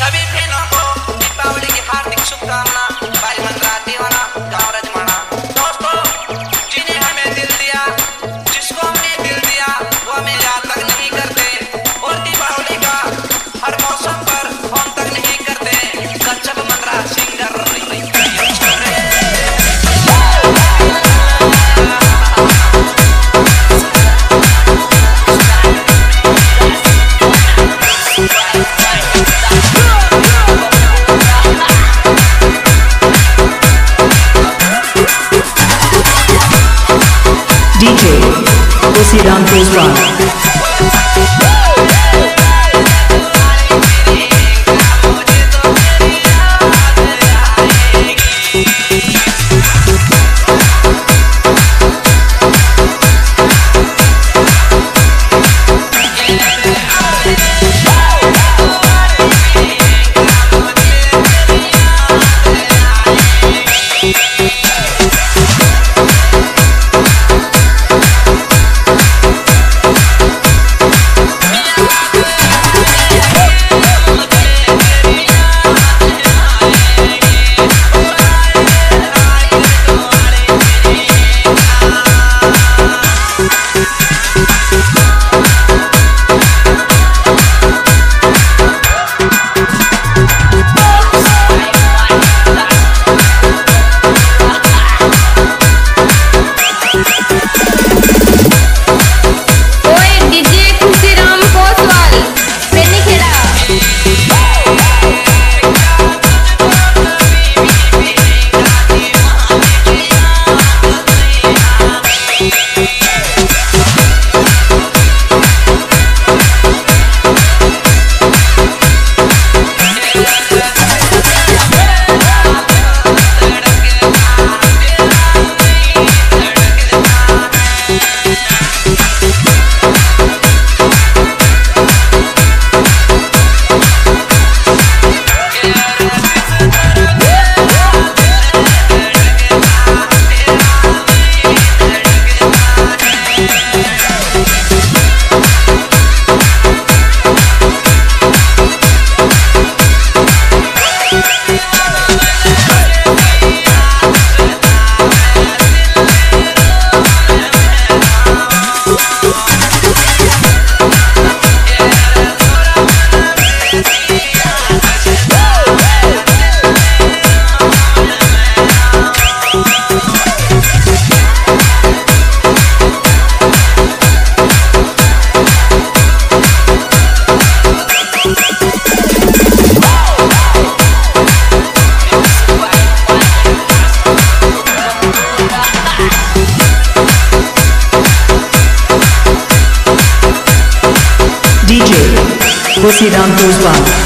सभी बहनों को दीपावली की हार्दिक शुभकामना। भाई मंदरा दीवाना गाँव रजमाना। दोस्तों, जिन्हें हमें दिल दिया, जिसको हमने दिल दिया, वो हमें याद तक नहीं करते। और दीपावली का हर मौसम पर फोन तक नहीं करते। कच्चक मंदरा singer DJ Osiram Kezwan. DJ Osiram Kezwan.